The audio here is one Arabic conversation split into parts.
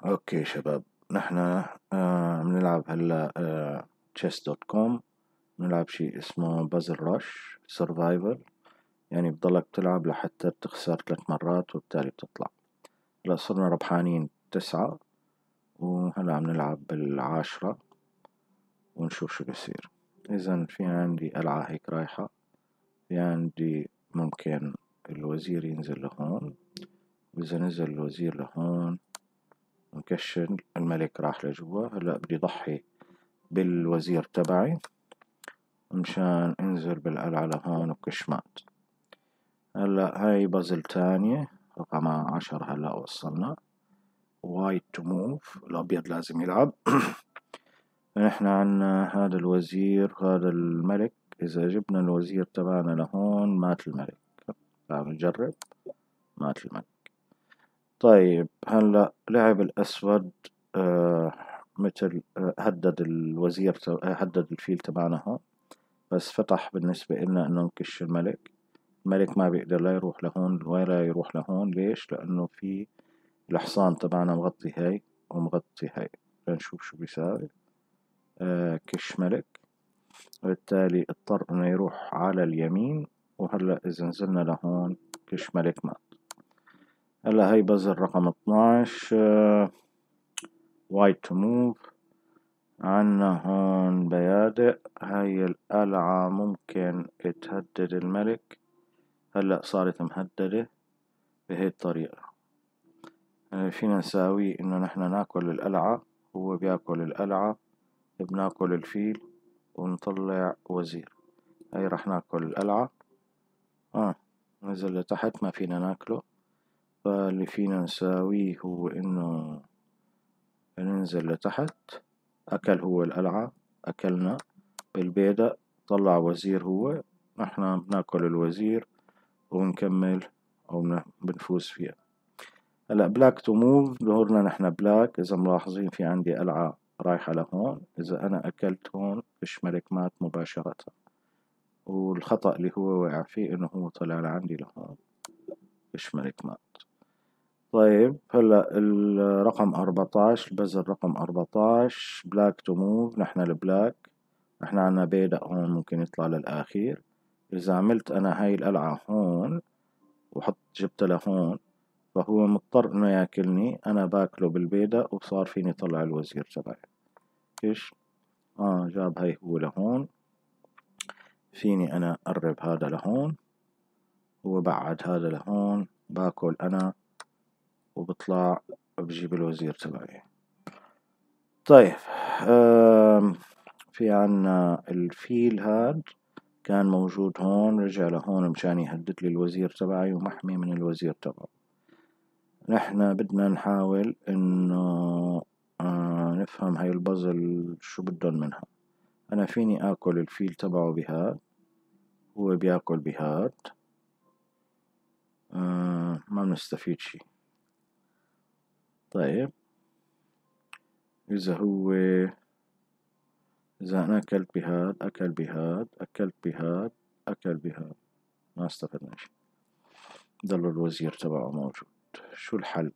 اوكي شباب، نحن بنلعب هلا chess.com. بنلعب شي اسمه بازل رش سرفايفل، يعني بضلك تلعب لحتى بتخسر 3 مرات وبالتالي بتطلع. هلا صرنا ربحانين 9، وهلا عم نلعب بال10 ونشوف شو بصير. إذا في عندي قلعة هيك رايحة، في عندي ممكن الوزير ينزل لهون، وإذا نزل الوزير لهون نكشن الملك راح لجوا. هلا بدي ضحي بالوزير تبعي مشان انزل بالقلعة لهون وكش مات. هلا هاي بازل تانية رقم 10. هلا وصلنا وايت تو موف، الأبيض لازم يلعب. نحن عنا هذا الوزير هذا الملك، إذا جبنا الوزير تبعنا لهون مات الملك. تعال نجرب، مات الملك. طيب هلا لعب الأسود مثل هدد الوزير هدد الفيل تبعنا هون، بس فتح بالنسبة إلنا إنه نكش الملك. الملك ما بيقدر لا يروح لهون ولا يروح لهون. ليش؟ لأنه في الحصان تبعنا مغطي هاي ومغطي هاي. لنشوف شو بيساوي. كش ملك، وبالتالي اضطر إنه يروح على اليمين. وهلا إذا نزلنا لهون كش ملك مات. هلا هاي بزر رقم 12 وايت تو موف. عنا هون بيادق، هاي القلعة ممكن تهدد الملك. هلأ صارت مهددة بهي الطريقة. فينا نساوي إنه نحن ناكل القلعة، هو بياكل القلعة، بناكل الفيل ونطلع وزير. هاي راح ناكل القلعة. نزل لتحت ما فينا ناكله. فاللي فينا نساويه هو إنه ننزل لتحت. أكل هو القلعة، أكلنا بالبيدق، طلع وزير هو. نحن بناكل الوزير ونكمل أو بنفوز فيها. هلا بلاك تو موف، ظهرنا نحن بلاك. إذا ملاحظين في عندي قلعة رايحة لهون، إذا أنا أكلت هون فيش ملك مات مباشرة. والخطأ اللي هو وقع فيه إنه هو طلع لعندي لهون فيش ملك مات. طيب هلا الرقم 14، البزر رقم 14 بلاك تو موف. نحن البلاك، نحن عنا بيدق هون ممكن يطلع للآخير. إذا عملت أنا هاي القلعة هون جبتها لهون، فهو مضطر إنه ياكلني. أنا باكله بالبيدق وصار فيني طلع الوزير تبعي. إيش؟ جاب هاي هو لهون. فيني أنا أقرب هذا لهون، هو بعد هذا لهون، باكل أنا وبطلع بجيب الوزير تبعي. طيب في عنا الفيل هاد كان موجود هون، رجع لهون مشان يهدد لي الوزير تبعي ومحمي من الوزير تبعه. نحن بدنا نحاول إنه نفهم هاي البازل شو بدون منها. أنا فيني آكل الفيل تبعه بهاد، هو بياكل بهاد. ما بنستفيد شي. طيب إذا أنا أكلت بهاد، أكل بهاد، أكلت بهاد، أكل بهاد، ما استفدنا شي. ضل الوزير تبعه موجود. شو الحل؟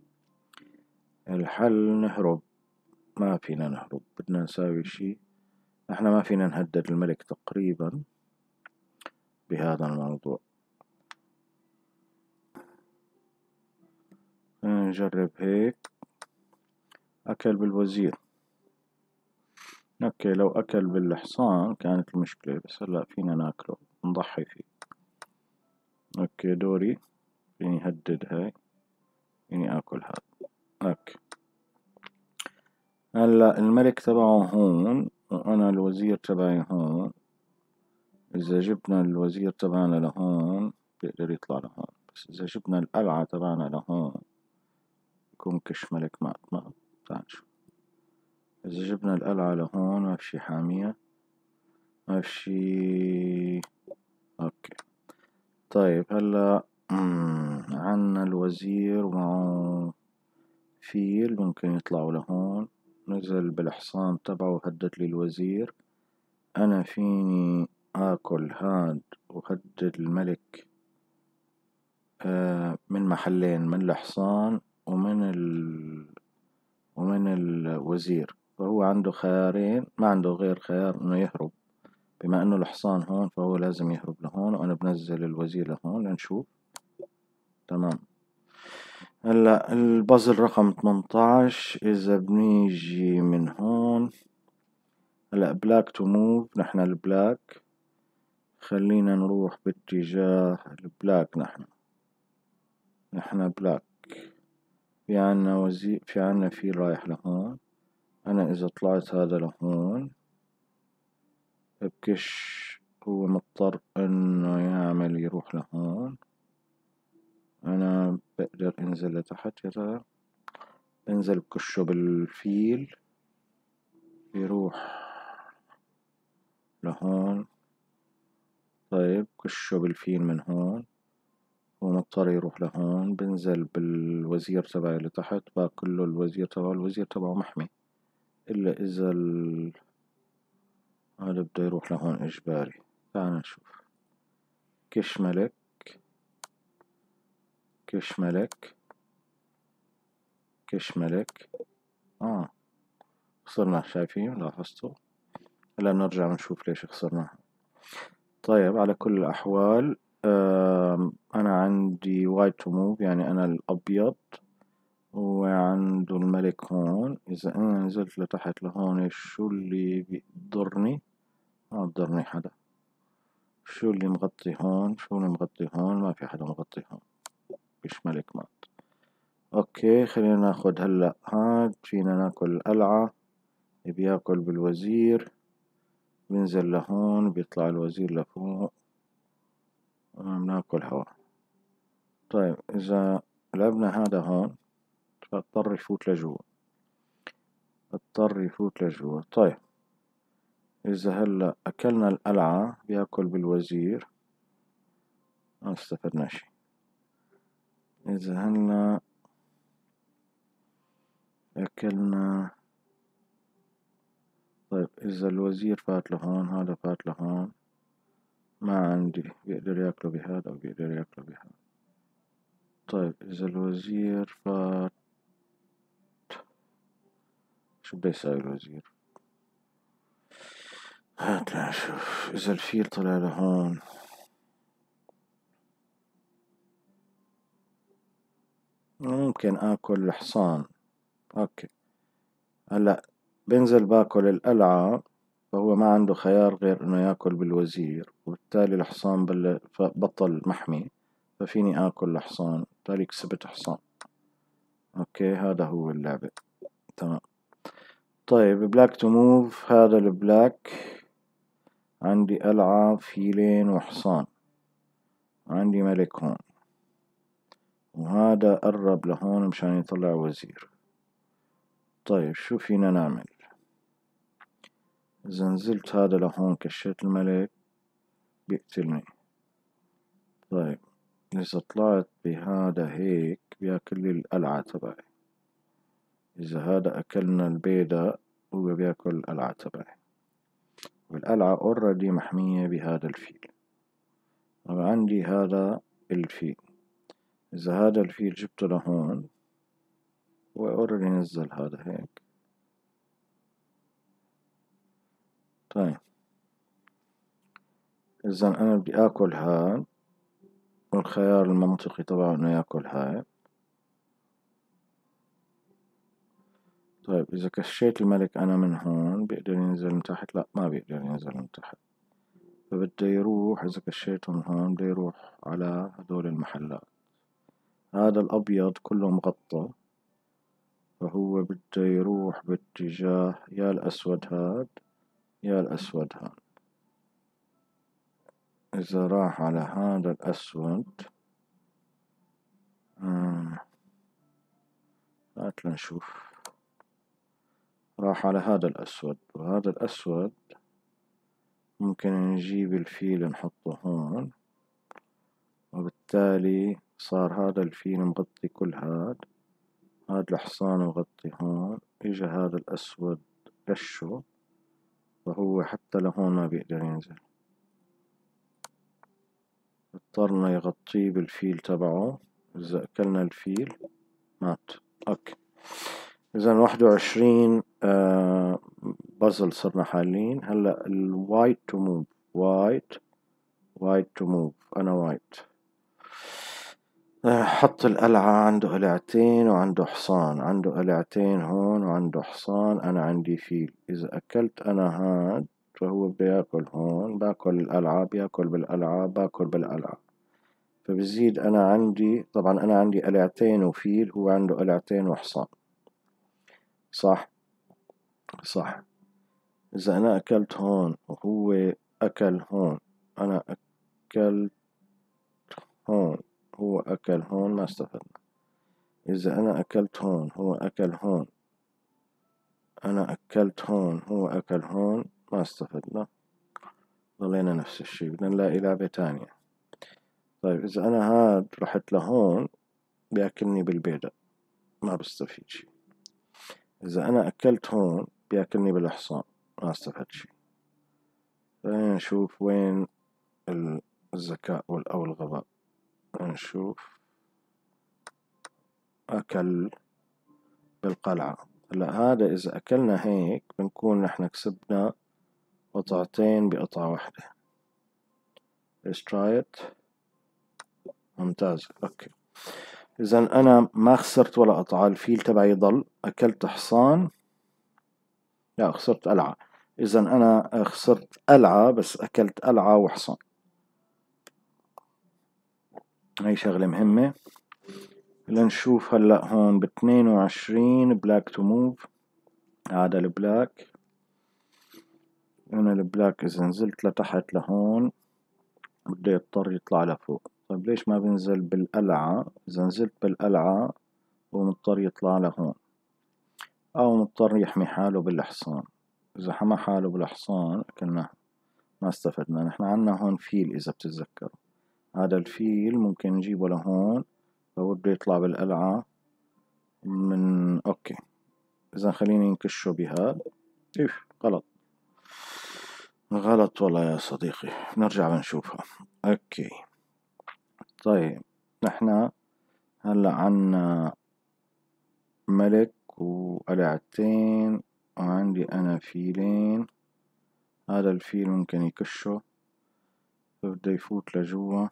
الحل نهرب. ما فينا نهرب، بدنا نساوي شي. احنا ما فينا نهدد الملك تقريبا بهذا الموضوع. نجرب هيك. أكل بالوزير. اوكي، لو أكل بالحصان كانت المشكلة، بس هلا فينا ناكله نضحي فيه. اوكي دوري، فيني هدد هاي، فيني آكل هاد. اوكي هلا الملك تبعه هون وأنا الوزير تبعي هون. إذا جبنا الوزير تبعنا لهون بيقدر يطلع لهون، بس إذا جبنا القلعة تبعنا لهون يكون كش ملك مات. تعال شوف. إذا جبنا القلعة لهون ما في شي حامية، ما في شي. أوكي طيب هلا عنا الوزير ومعه فيل ممكن يطلعوا لهون. نزل بالحصان تبعه وهدد لي الوزير. أنا فيني آكل هاد وهدد الملك من محلين، من الحصان ومن ومن الوزير، فهو عنده خيارين، ما عنده غير خيار انه يهرب. بما انه الحصان هون فهو لازم يهرب لهون، وانا بنزل الوزير لهون لنشوف. تمام. هلا البازل رقم 18 اذا بنيجي من هون. هلا بلاك تو موف، نحن البلاك خلينا نروح باتجاه البلاك. نحن بلاك، في عنا وزير، في عنا فيل رايح لهون. انا اذا طلعت هذا لهون بكش، هو مضطر انه يروح لهون. انا بقدر انزل لتحت، يا ترى انزل بكشه بالفيل يروح لهون. طيب كشه بالفيل من هون، هو مضطر يروح لهون. بنزل بالوزير تبعي لتحت، باكله الوزير تبعه، الوزير تبعه محمي، إلا إذا هذا بده يروح لهون إجباري. تعال نشوف. كش ملك، كش ملك، كش ملك. خسرنا، شايفين؟ لاحظتوا؟ هلا نرجع نشوف ليش خسرناها. طيب على كل الأحوال أنا عندي وايت تو موف، يعني أنا الأبيض، وعنده الملك هون. إذا أنا نزلت لتحت لهون شو اللي بيضرني؟ ما بضرني حدا. شو اللي مغطي هون؟ شو اللي مغطي هون؟ ما في حدا مغطي هون، فيش ملك مات. اوكي خلينا ناخد هلا هاد. فينا ناكل القلعة، بياكل بالوزير، بنزل لهون بيطلع الوزير لفوق، بناكل هوا. طيب إذا لعبنا هذا هون فاضطر يفوت لجوا، اضطر يفوت لجوا. طيب إذا هلا أكلنا القلعة بياكل بالوزير، ما استفدنا شي. إذا هلا أكلنا، طيب إذا الوزير فات لهون، هذا فات لهون، ما عندي بيقدر ياكله بهذا أو بيقدر ياكله بهذا. طيب إذا الوزير فات، شو بده يساوي الوزير؟ هات لنشوف. إذا الفيل طلع لهون، ممكن آكل الحصان. أوكي هلا بنزل باكل القلعة، فهو ما عنده خيار غير إنه ياكل بالوزير، وبالتالي الحصان بطل محمي، ففيني آكل الحصان، بالتالي كسبت حصان. أوكي هذا هو اللعبة. تمام. طيب بلاك تو موف، هذا البلاك عندي قلعة، فيلين، وحصان، عندي ملك هون، وهذا قرب لهون مشان يطلع وزير. طيب شو فينا نعمل؟ إذا نزلت هذا لهون كشيت الملك بيقتلني. طيب إذا طلعت بهذا هيك بياكل لي القلعة تبعي. إذا هذا أكلنا البيضة هو بياكل القلعة تبعي، والقلعة اوريدي محمية بهذا الفيل. طبعا عندي هذا الفيل، إذا هذا الفيل جبته لهون هو اوريدي نزل هذا هيك. طيب إذا أنا بدي آكل هاد، والخيار المنطقي طبعا إنه ياكل هاي. طيب إذا كشيت الملك أنا من هون بيقدر ينزل من تحت؟ لا ما بيقدر ينزل من تحت، فبده يروح. إذا كشيته من هون بده يروح على هدول المحلات. هذا الأبيض كله مغطى، فهو بده يروح باتجاه يا الأسود هاد يا الأسود هاد. إذا راح على هذا الأسود، هات لنشوف. راح على هذا الأسود، وهذا الأسود ممكن نجيب الفيل نحطه هون، وبالتالي صار هذا الفيل مغطي كل هاد الحصان مغطي هون. إجا هذا الأسود كشه، فهو حتى لهون ما بيقدر ينزل، اضطرنا يغطيه بالفيل تبعه. إذا أكلنا الفيل مات. أوكي إذا 21 بازل صرنا حالين. هلا الوايت تو موف، وايت تو موف، أنا وايت. حط القلعة، عنده قلعتين وعنده حصان، عنده قلعتين هون وعنده حصان، أنا عندي فيل. إذا أكلت أنا هاد فهو بده ياكل هون، باكل القلعة، بياكل بالقلعة، باكل بالقلعة، فبزيد أنا عندي. طبعا أنا عندي قلعتين وفيل، هو عنده قلعتين وحصان، صح؟ صح. إذا أنا أكلت هون وهو أكل هون، أنا أكلت هون، هو أكل هون، ما استفدنا. إذا أنا أكلت هون هو أكل هون، أنا أكلت هون هو أكل هون، ما استفدنا، ضلينا نفس الشي، بدنا نلاقي لعبة تانية. طيب إذا أنا هاد رحت لهون بياكلني بالبيضة، ما بستفيد شي. إذا أنا أكلت هون بياكلني بالحصان، ما استفدت شي. خلينا نشوف وين الذكاء أو الغباء. نشوف. أكل بالقلعة. هلا هذا إذا أكلنا هيك بنكون نحن كسبنا قطعتين بقطعة واحدة. Let's try it. ممتاز، أوكي. إذا أنا ما خسرت ولا قطعة، الفيل تبعي ضل. أكلت حصان، لا خسرت قلعة. إذا أنا خسرت قلعة، بس أكلت قلعة وحصان. هاي شغلة مهمة. لنشوف هلأ هون ب22 بلاك تو موف. هذا البلاك. أنا البلاك إذا نزلت لتحت لهون بده يضطر يطلع لفوق. طيب ليش ما بنزل بالقلعة؟ إذا نزلت بالقلعة هو مضطر يطلع لهون، أو مضطر يحمي حاله بالحصان. إذا حمى حاله بالحصان كنا ما استفدنا. نحن عنا هون فيل إذا بتتذكروا، هذا الفيل ممكن نجيبه لهون، فبده يطلع بالقلعة من أوكي. إذا خليني نكشه بهذا. غلط، غلط والله يا صديقي، نرجع بنشوفها. أوكي. طيب نحن هلأ عنا ملك وقلعتين، وعندي أنا فيلين. هذا الفيل ممكن يكشه، فبده يفوت لجوا.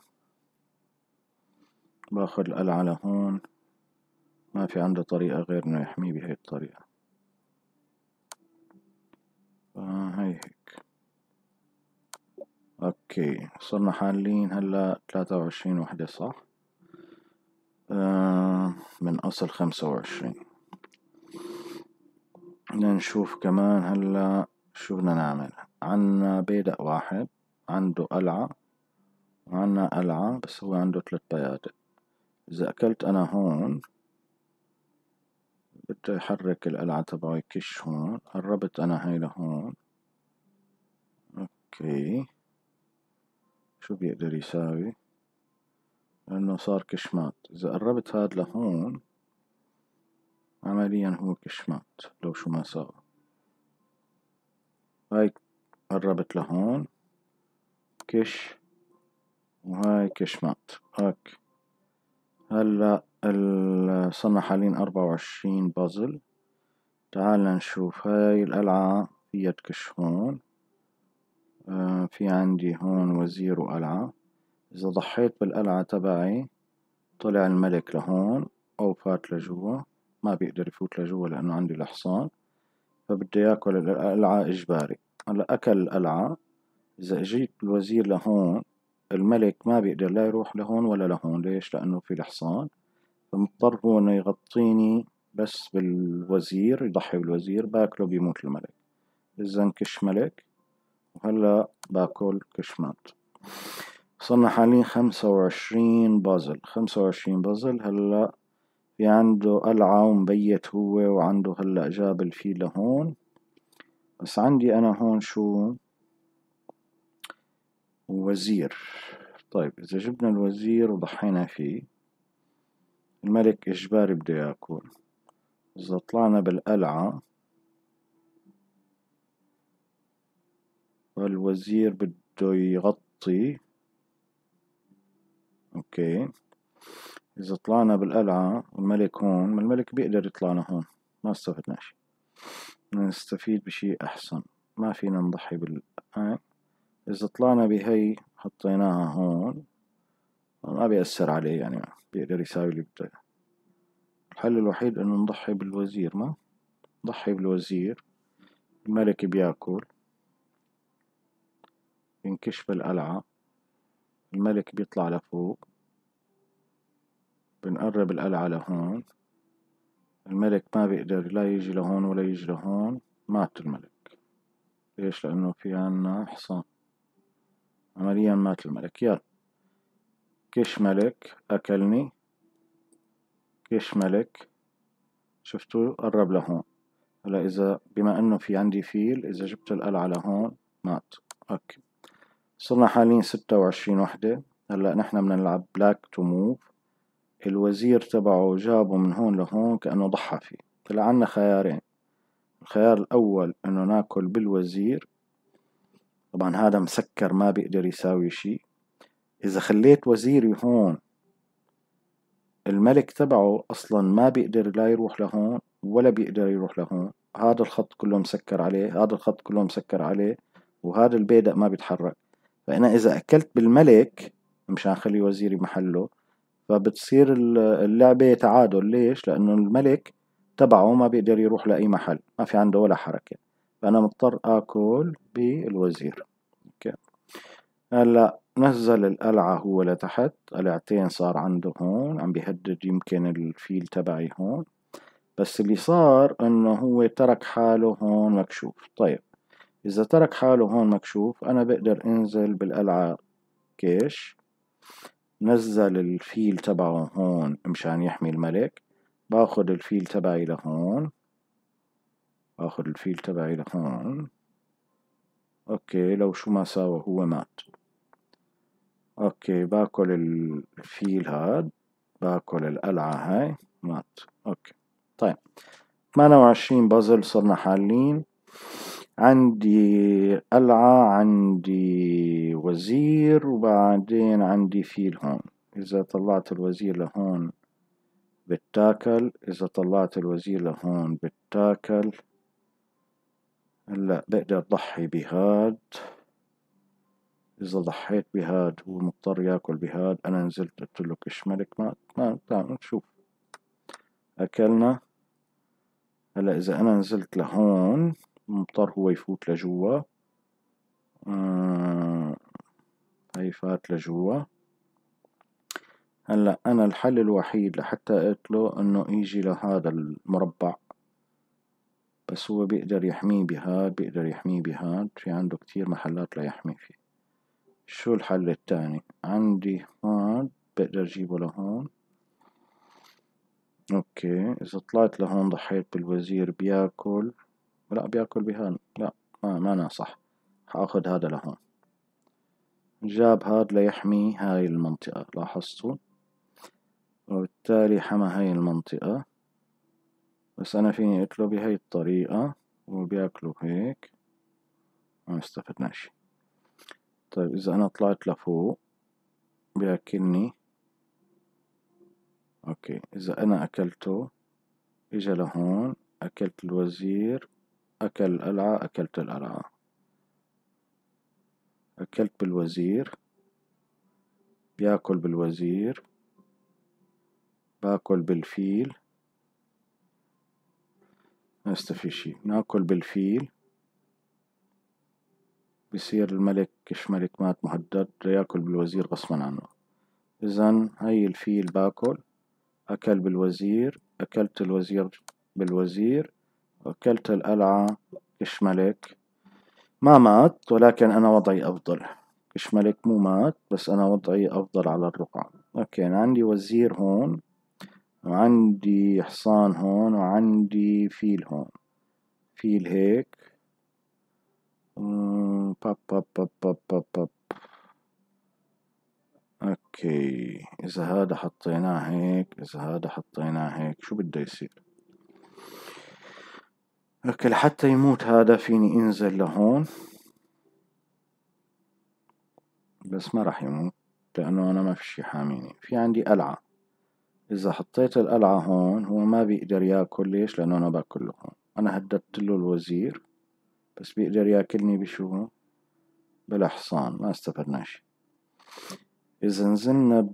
باخد القلعة لهون، ما في عنده طريقة غير إنه يحميه بهي الطريقة. هاي هيك. أوكي، صرنا حالين هلا 23 وحدة، صح؟ من أصل 25. بدنا نشوف كمان هلا شو بدنا نعمل. عنا بيدق واحد عنده قلعة، وعنا قلعة بس هو عنده 3 بيادق. إذا أكلت أنا هون بده يحرك القلعة تبعه، يكش هون. قربت أنا هاي لهون. أوكي، شو بيقدر يساوي؟ لأنه صار كشمات. إذا قربت هاد لهون عمليا هو كشمات، لو شو ما ساوى. هاي قربت لهون كش، وهاي كشمات. اوكي. هلا صرنا حالين 24 بازل. تعالنا نشوف. هاي القلعة فيها تكش هون. في عندي هون وزير وقلعة. إذا ضحيت بالقلعة تبعي طلع الملك لهون أو فات لجوا، ما بيقدر يفوت لجوا لأنه عندي الحصان، فبده ياكل القلعة إجباري. هلا أكل القلعة. إذا أجيت الوزير لهون، الملك ما بيقدر لا يروح لهون ولا لهون. ليش؟ لأنه في الحصان، فمضطر هو إنه يغطيني بس بالوزير، يضحي بالوزير، باكله بيموت الملك. إذا كش ملك، وهلا باكل كشمات. صرنا حاليا 25 بازل. 25 بازل. هلا في عنده قلعة ومبيت هو، وعنده هلا جاب الفيل لهون. بس عندي أنا هون شو؟ وزير. طيب إذا جبنا الوزير وضحينا فيه، الملك إجباري بده ياكل. إذا طلعنا بالقلعة فالوزير بده يغطي. أوكي. إذا طلعنا بالقلعة والملك هون، ما الملك بيقدر يطلع لهون، ما استفدنا شي، نستفيد بشي أحسن. ما فينا نضحي هاي. إذا طلعنا بهي حطيناها هون ما بيأثر عليه، يعني بيقدر يساوي اللي بده. الحل الوحيد إنه نضحي بالوزير. ما نضحي بالوزير، الملك بياكل، بينكشف القلعة، الملك بيطلع لفوق، بنقرب القلعة لهون، الملك ما بيقدر لا يجي لهون ولا يجي لهون، مات الملك. ليش؟ لأنه في عنا حصان، عمليا مات الملك. يلا كش ملك أكلني، كش ملك، شفتوا قرب لهون. هلا إذا بما إنه في عندي فيل، إذا جبت القلعة لهون مات. أوكي، صرنا حاليا 26 وحدة. هلا نحن بدنا نلعب بلاك تو موف. الوزير تبعه جابه من هون لهون كأنه ضحى فيه. هلا عنا خيارين. الخيار الأول إنه ناكل بالوزير، طبعا هذا مسكر ما بيقدر يساوي شي. إذا خليت وزيري هون، الملك تبعه أصلا ما بيقدر لا يروح لهون ولا بيقدر يروح لهون. هذا الخط كله مسكر عليه، هذا الخط كله مسكر عليه، وهذا البيدق ما بيتحرك. فأنا إذا أكلت بالملك مشان أخلي وزيري محله، فبتصير اللعبة تعادل. ليش؟ لأنه الملك تبعه ما بيقدر يروح لأي محل، ما في عنده ولا حركة، فأنا مضطر آكل بالوزير. أوكي. هلا نزل القلعة هو لتحت، قلعتين صار عنده هون، عم بيهدد يمكن الفيل تبعي هون. بس اللي صار انه هو ترك حاله هون مكشوف. طيب اذا ترك حاله هون مكشوف، انا بقدر انزل بالقلعة كيش، نزل الفيل تبعه هون مشان يحمي الملك، باخد الفيل تبعي لهون، باخد الفيل تبعي لهون. اوكي، لو شو ما ساوى هو مات. اوكي، باكل الفيل هاد، باكل القلعة هاي، مات. اوكي طيب، 28 بازل صرنا حالين. عندي قلعة، عندي وزير، وبعدين عندي فيل هون. إذا طلعت الوزير لهون بتاكل، إذا طلعت الوزير لهون بتاكل. هلا بقدر ضحي بهاد. إذا ضحيت بهاد هو مضطر ياكل بهاد. أنا نزلت قلتله كش ملك، ما نشوف أكلنا. هلا إذا أنا نزلت لهون مضطر هو يفوت لجوا. هاي فات لجوا. هلا أنا الحل الوحيد لحتى أقتله إنه يجي لهذا المربع، بس هو بيقدر يحميه بهاد، بيقدر يحميه بهاد، في عنده كتير محلات ليحمي فيه. شو الحل التاني؟ عندي هاد بقدر أجيبه لهون. أوكي، إذا طلعت لهون ضحيت بالوزير بياكل. لا بياكل بهاد، لا ما أنا صح. حاخد هذا لهون. جاب هاد ليحمي هاي المنطقة، لاحظتوا؟ وبالتالي حمى هاي المنطقة. بس أنا فيني أكله بهاي الطريقة وبياكلوا هيك، ما استفدناش. طيب إذا أنا طلعت لفوق بياكلني. أوكي، إذا أنا أكلته إجا لهون، أكلت الوزير، أكل القلعة، أكلت القلعة، أكلت بالوزير، بياكل بالوزير، باكل بالفيل، ما استفي شي. ناكل بالفيل، بصير الملك كش ملك مات مهدد لياكل بالوزير غصبا عنه. إذن هاي الفيل باكل، أكل بالوزير، أكلت الوزير بالوزير، أكلت القلعة. كش ملك ما مات، ولكن أنا وضعي أفضل. كش ملك مو مات، بس أنا وضعي أفضل على الرقعة. أوكي، أنا عندي وزير هون، وعندي حصان هون، وعندي فيل هون. فيل هيك. باب باب باب باب باب باب. اوكي، اذا هذا حطيناه هيك، اذا هذا حطيناه هيك، شو بده يصير؟ اوكي، لحتى يموت هذا فيني انزل لهون، بس ما راح يموت لانه انا ما في شي حاميني. في عندي قلعة، إذا حطيت القلعة هون هو ما بيقدر ياكل. ليش؟ لأنه أنا باكل له هون. أنا هددت له الوزير بس بيقدر ياكلني بشو؟ بالحصان. ما استفدنا شي. إذا نزلنا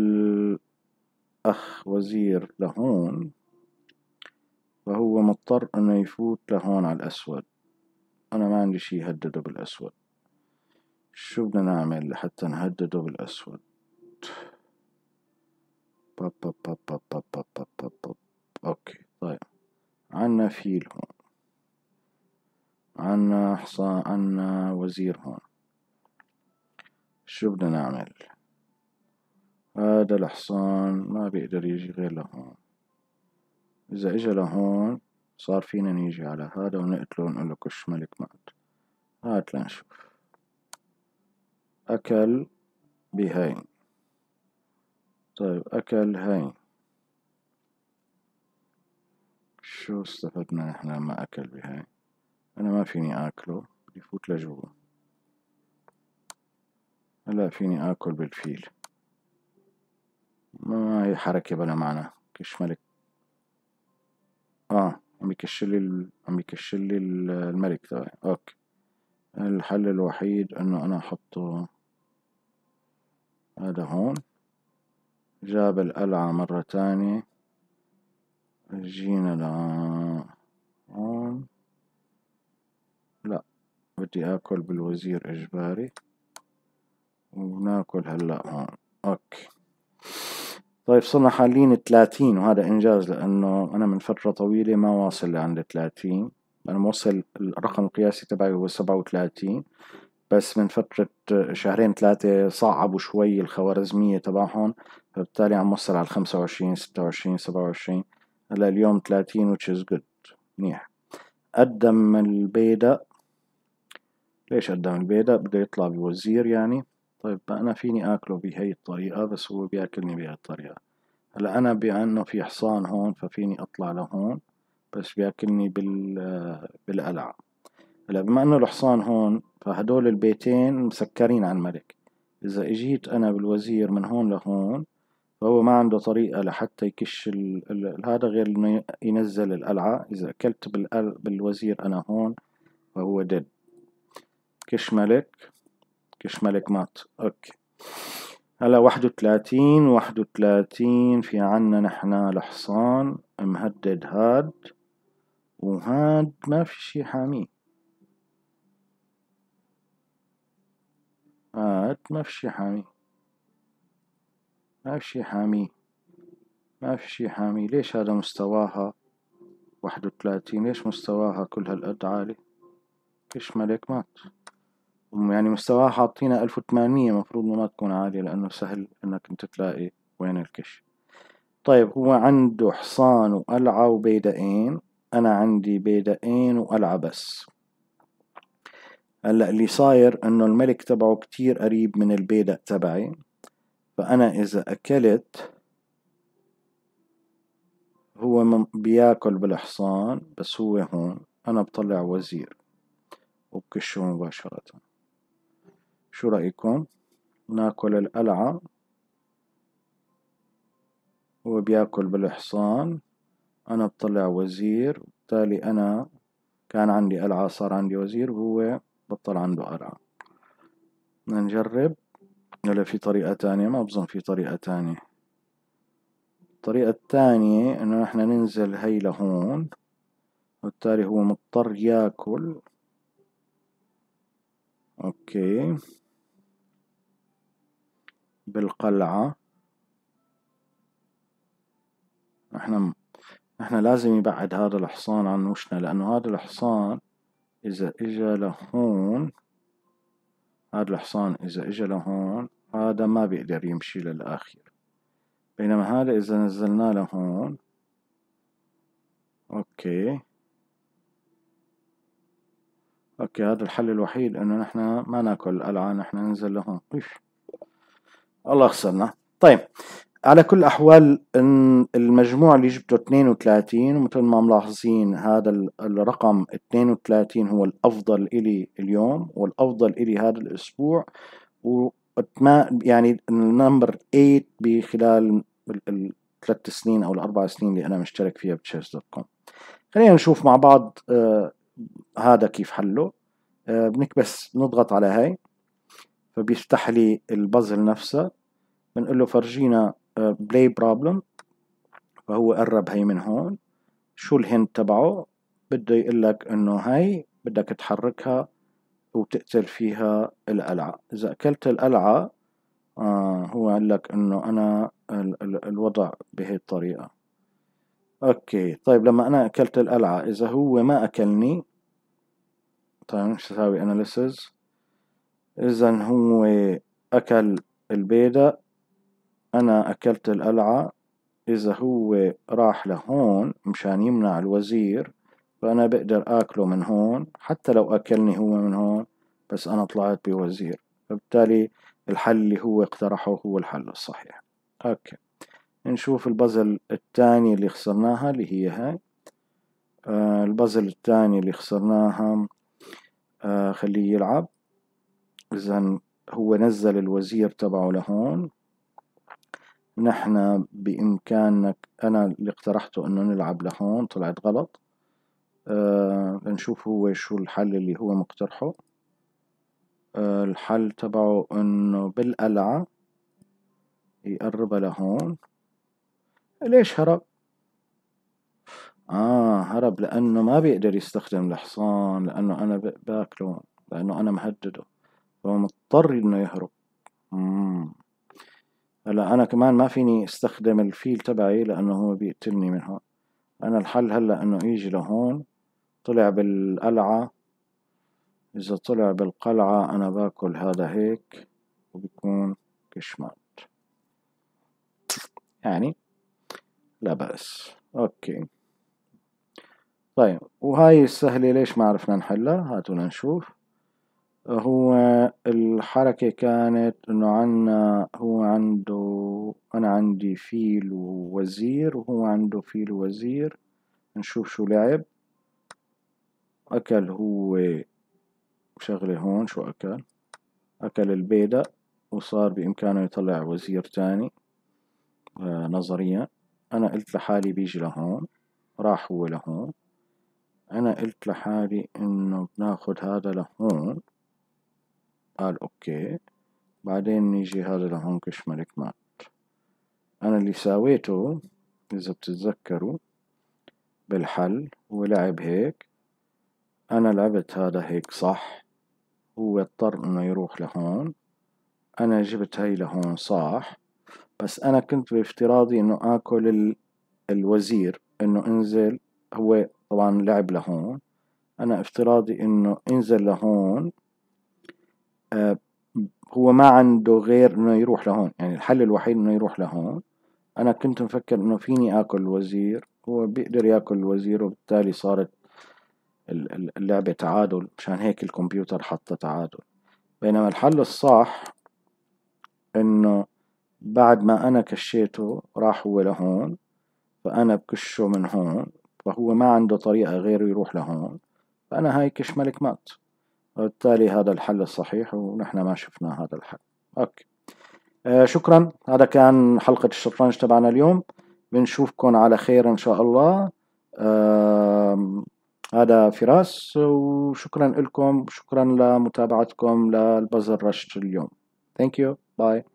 بالأخ وزير لهون فهو مضطر إنه يفوت لهون على الأسود. أنا ما عندي شي هدده بالأسود. شو بدنا نعمل لحتى نهدده بالأسود؟ باب باب باب باب باب باب باب باب باب. أوكي طيب، عنا فيل هون، عنا حصان، عنا وزير هون. شو بدنا نعمل؟ هذا الحصان ما بيقدر يجي غير لهون. إذا إجا لهون صار فينا نيجي على هذا ونقتله ونقول له كش ملك مات. هات لنشوف. أكل بهاي. طيب أكل هاي. شو استفدنا نحن لما أكل بهاي؟ أنا ما فيني آكله، بدي يفوت لجوا. هلا فيني آكل بالفيل. ما هي حركة بلا معنى. كش ملك. عم يكشلي الملك تبعي. اوكي. الحل الوحيد انه انا احطه هذا هون. جاب القلعة مرة تانية. جينا هون. لا، بدي اكل بالوزير اجباري وناكل هلا هون. اوكي. طيب صرنا حالين 30 وهذا انجاز لانه انا من فترة طويلة ما واصل لعند 30. انا موصل الرقم القياسي تبعي هو 37، بس من فترة شهرين ثلاثة صعبوا شوي الخوارزمية تبعهم، فبالتالي عم وصل على 25 26 27. هلا اليوم 30 which is good. منيح. قدم البيدق. ليش قدم البيدق؟ بده يطلع بوزير يعني. طيب أنا فيني آكله بهي الطريقة بس هو بياكلني بهي الطريقة. هلا أنا بأنه في حصان هون ففيني أطلع لهون بس بياكلني بالقلعة. هلا بما انه الحصان هون فهدول البيتين مسكرين على الملك. اذا اجيت انا بالوزير من هون لهون فهو ما عنده طريقة لحتى يكش هذا غير انه ينزل القلعة. اذا اكلت بالوزير انا هون فهو ديد. كش ملك. كش ملك مات. اوكي. هلا 31 في عنا نحن الحصان مهدد هاد وهاد ما في شي حاميه. هاد ما في شي حامي. ما في شي حامي. ما في شي حامي. ليش هذا مستواها 31؟ ليش مستواها كل هالقد عالي؟ كش ملك مات. يعني مستواها حاطينها 1800، مفروض ما تكون عالية لأنه سهل إنك أنت تلاقي وين الكش. طيب هو عنده حصان وقلعة وبيدقين. أنا عندي بيدقين وقلعة بس. هلا اللي صاير إنه الملك تبعه كتير قريب من البيدق تبعي، فأنا إذا أكلت هو بياكل بالحصان بس هو هون أنا بطلع وزير وبكشه مباشرة. شو رأيكم؟ ناكل القلعة هو بياكل بالحصان، أنا بطلع وزير، بالتالي أنا كان عندي قلعة صار عندي وزير وهو بطل عنده قلعة. بدنا نجرب ولا في طريقة تانية؟ ما بظن في طريقة تانية. الطريقة التانية إنه نحن ننزل هي لهون وبالتالي هو مضطر ياكل. أوكي. بالقلعة احنا لازم يبعد هذا الحصان عن وشنا لأنه هذا الحصان إذا إجا لهون، هذا الحصان إذا إجا لهون هذا ما بيقدر يمشي للآخر، بينما هذا إذا نزلناه لهون. أوكي. أوكي هذا الحل الوحيد إنه نحن ما ناكل القلعة، نحن ننزل لهون. الله خسرنا. طيب على كل الأحوال المجموع اللي جبته 32، ومثل ما ملاحظين هذا الرقم 32 هو الأفضل إلي اليوم والأفضل إلي هذا الأسبوع، يعني النمبر 8 بخلال ال3 سنين أو ال4 سنين اللي أنا مشترك فيها بchess.com. خلينا نشوف مع بعض هذا كيف حله. بس نضغط على هاي فبيفتح لي البازل نفسه، بنقول له فرجينا بلاي بروبلم، فهو قرب هي من هون. شو الهنت تبعه؟ بده يقول لك انه هاي بدك تحركها وتقتل فيها القلعة. اذا اكلت القلعة هو قال لك انه انا الوضع بهي الطريقة. اوكي طيب لما انا اكلت القلعة اذا هو ما اكلني، طيب مش اسوي اناليسز. اذا هو اكل البيضة، انا اكلت القلعة. إذا هو راح لهون مشان يمنع الوزير، فأنا بقدر آكله من هون حتى لو أكلني هو من هون، بس أنا طلعت بوزير. فبالتالي الحل اللي هو اقترحه هو الحل الصحيح. أوكي نشوف البازل الثاني اللي خسرناها اللي هي هاي. البازل الثاني اللي خسرناها خليه يلعب. إذا هو نزل الوزير تبعه لهون، نحن بإمكانك، أنا اللي اقترحته إنه نلعب لهون طلعت غلط. نشوف هو شو الحل اللي هو مقترحه. الحل تبعه إنه بالقلعة يقربها لهون. ليش هرب؟ هرب لأنه ما بيقدر يستخدم الحصان، لأنه أنا باكله، لأنه أنا مهدده، فهو مضطر إنه يهرب. هلا أنا كمان ما فيني استخدم الفيل تبعي لأنه هو بيقتلني من هون. أنا الحل هلا إنه يجي لهون. طلع بالقلعة، إذا طلع بالقلعة أنا باكل هذا هيك وبيكون كشمات، يعني لا بأس. أوكي طيب وهاي السهلة ليش ما عرفنا نحلها؟ هاتونا نشوف. هو الحركة كانت إنه هو عنده، أنا عندي فيل ووزير وهو عنده فيل ووزير. نشوف شو لعب. أكل هو شغلة هون. شو أكل؟ أكل البيضة، وصار بإمكانه يطلع وزير تاني. نظريا أنا قلت لحالي بيجي لهون، راح هو لهون. أنا قلت لحالي إنه بناخد هذا لهون، قال أوكي. بعدين نيجي هذا لهون كش ملك مات. أنا اللي ساويته إذا بتتذكروا بالحل هو لعب هيك، أنا لعبت هذا هيك صح، هو اضطر إنه يروح لهون. أنا جبت هاي لهون صح، بس أنا كنت بافتراضي إنه آكل الوزير، إنه انزل. هو طبعا لعب لهون، أنا افتراضي إنه انزل لهون. هو ما عنده غير إنه يروح لهون، يعني الحل الوحيد إنه يروح لهون. أنا كنت مفكر إنه فيني آكل الوزير، هو بيقدر ياكل الوزير، وبالتالي صارت اللعبة تعادل. مشان هيك الكمبيوتر حط تعادل. بينما الحل الصح إنه بعد ما أنا كشيته راح هو لهون، فأنا بكشه من هون، فهو ما عنده طريقة غير يروح لهون، فأنا هاي كش ملك مات. وبالتالي هذا الحل الصحيح، ونحن ما شفنا هذا الحل. أوكي شكرا. هذا كان حلقة الشطرنج تبعنا اليوم. بنشوفكم على خير إن شاء الله. هذا فراس، وشكرا لكم، شكرا لمتابعتكم للبازل رش اليوم. Thank you. Bye.